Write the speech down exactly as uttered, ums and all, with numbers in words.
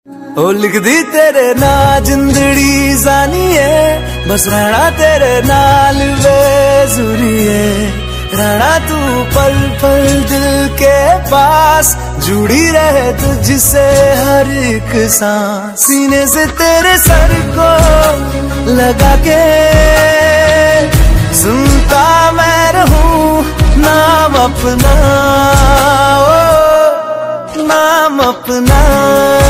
ओ लिख दी तेरे ना जिंदड़ी जानिए, बस रहना तेरे नाल बेजुरिए, रहना तू पल पल दिल के पास, जुड़ी रहे तुझसे हर एक सांस, सीने से तेरे सर को लगा के सुनता मैं रहूं नाम अपना, ओ नाम अपना।